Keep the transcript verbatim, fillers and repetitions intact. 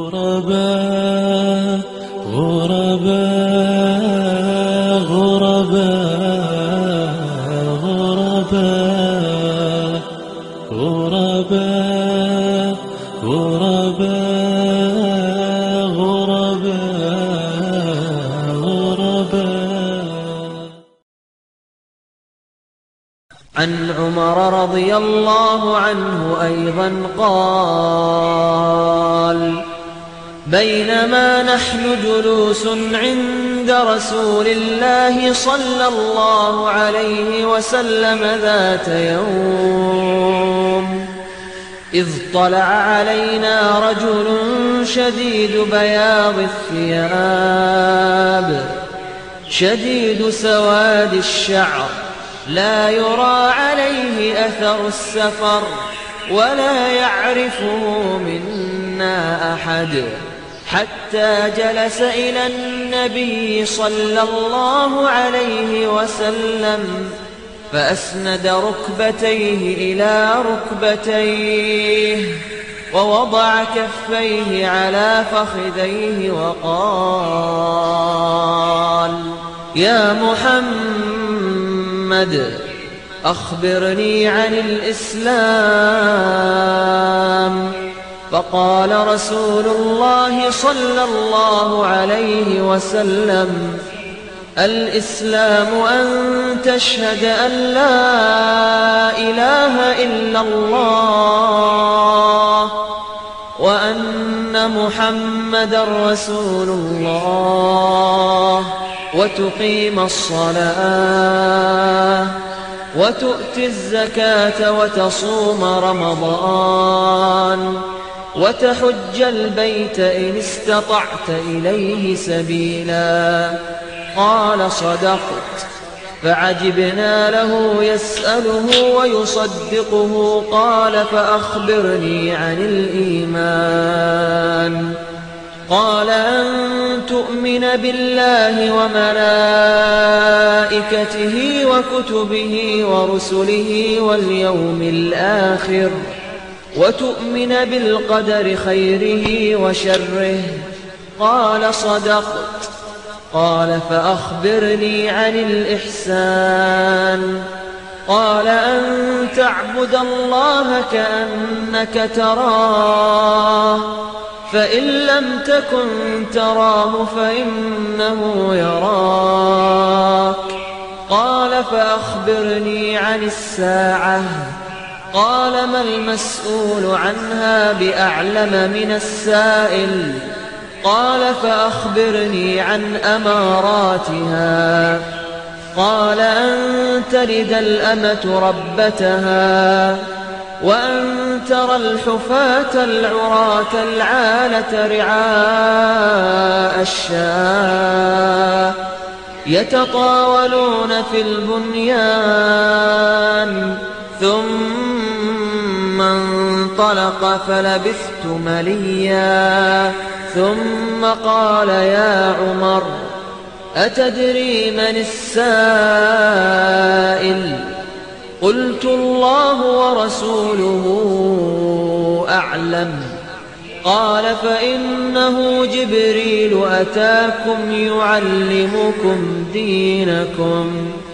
غرباء غرباء غرباء غرباء غرباء غرباء غرباء. عن عمر رضي الله عنه أيضا قال: بينما نحن جلوس عند رسول الله صلى الله عليه وسلم ذات يوم إذ طلع علينا رجل شديد بياض الثياب شديد سواد الشعر لا يرى عليه أثر السفر ولا يعرفه منا أحد، حتى جلس إلى النبي صلى الله عليه وسلم فأسند ركبتيه إلى ركبتيه ووضع كفيه على فخذيه وقال: يا محمد أخبرني عن الإسلام. فقال رسول الله صلى الله عليه وسلم: الإسلام أن تشهد أن لا إله إلا الله وأن محمدا رسول الله وتقيم الصلاة وتؤتي الزكاة وتصوم رمضان وتحج البيت إن استطعت إليه سبيلا. قال: صدقت. فعجبنا له يسأله ويصدقه. قال: فأخبرني عن الإيمان. قال: أن تؤمن بالله وملائكته وكتبه ورسله واليوم الآخر وتؤمن بالقدر خيره وشره. قال: صدقت. قال: فأخبرني عن الإحسان. قال: أن تعبد الله كأنك تراه فإن لم تكن تراه فإنه يراك. قال: فأخبرني عن الساعة. قال: ما المسؤول عنها بأعلم من السائل. قال: فأخبرني عن أماراتها. قال: أن تلد الأمة ربتها وأن ترى الحفاة العراة العالة رعاء الشاة يتطاولون في البنيان. ثم انطلق فلبثت مليا ثم قال: يا عمر أتدري من السائل؟ قلت: الله ورسوله أعلم. قال: فإنه جبريل أتاكم يعلمكم دينكم.